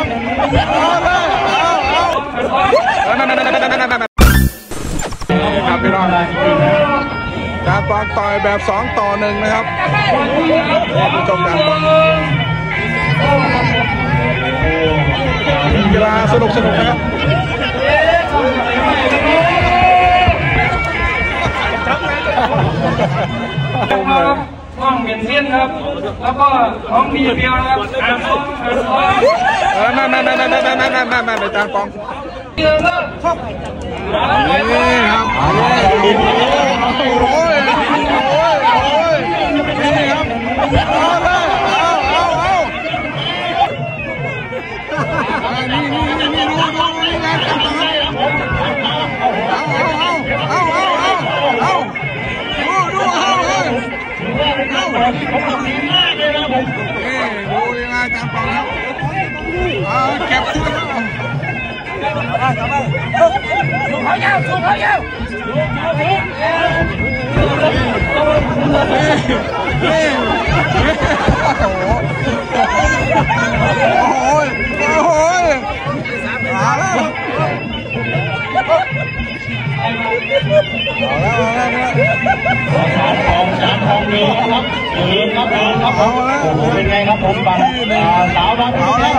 ครับเอาเลยครับพี่น้องการปองต่อยแบบ2 ต่อ 1นะครับผู้ชมการปองกีฬาสนุกนะครับห้องเมียนเซียนครับแล้วก็ห้องมีเดียวนะครับมาจานปองนี่ครับโอ้ยนี่ครับนี่ดูงานจับดูยังไงจานปองครับเก็บตัวสู้เขายาวโอ้ยมาแล้วจานทองมีครับยืนครับเป็นไงครับผมบังสาวบังเอาแล้ว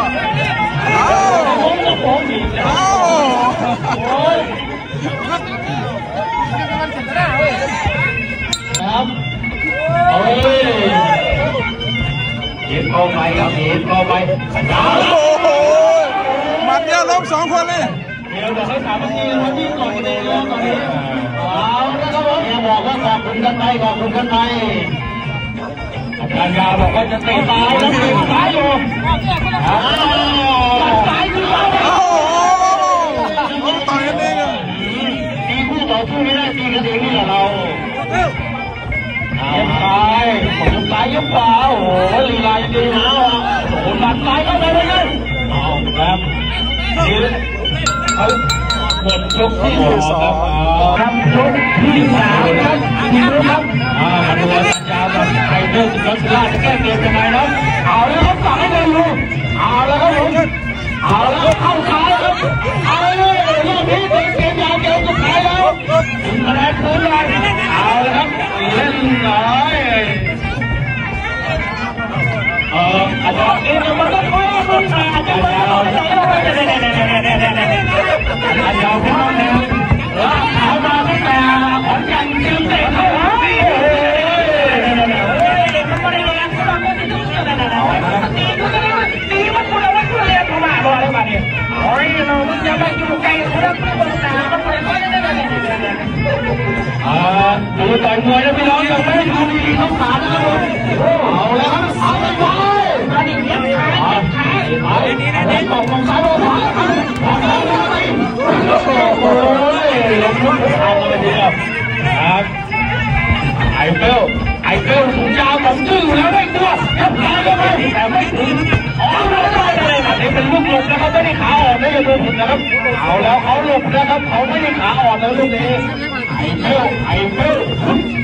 ครับเห็นเข้าไปครับเห็นเข้าไปโอ้โหมันเดียวล้ม2 คนเลยเดี๋ยวให้ถามว่าที่วันที่ก่อนเลยตอนนี้เอาแล้วครับผมอย่าบอกว่าขอบคุณกันไปอาจารย์ยาบอกว่าจะเตะซ้ายแล้วเตะซ้ายอยู่ซ้ายคือเราต่อยกันเองตีคู่ต่อสู้ไม่ได้ตีกันเองนี่แหละเรายังซ้ายยังขวาโอ้โหลีลายังดีนะโอ้โหหลัดซ้ายเข้าไปเลยเอาครับเขาหมดยกที่2ครับยกที่3ครับดูสัญญาแบบไทเทอร์สุดยอดจะแก้เกมยังไงนะเอาแล้วครับสั่งให้เลยลูกเอาแล้วครับผมเอาแล้วเข้าซ้ายครับเอาเลยรอบนี้เป็นเกมยาวเกมสุดท้ายแล้วถึงคะแนนคืนเลยเอาแล้วครับเล่นเลยอาจารย์เองมันก็ค่อยมันอาจารย์เราอาจารย์พี่น้องเนี่ยเอามาตั้งแต่ขอนแก่นยืมเตะเข้าหาตีมันคุณเอาไว้คุณเรียนเข้ามาบ่อะไรมาเนี่ยโอ้ยเราจะไปอยู่ไกลคุณแล้วคุณต้องตามมันไปดูต่อยมวยแล้วพี่น้องยังไม่ดูดีๆต้องขาดนะครับเอาแล้วครับเอาเลยมาดิเลี้ยงขาไปกองซ้ายบอลขวาโอ้ยลงลุ้นเอาเลยทีเดียวครับไอเฟลสูงยาวผมดื้อแล้วไม่กลัวยับขาเข้าไปแต่ไม่ถึงอ๋อเลยนี่เป็นลูกหลบนะครับไม่ได้ขาอ่อนนะอย่าลืมนะครับเอาแล้วเขาหลบนะครับเขาไม่ได้ขาอ่อนนะลูกนี้ไอเฟล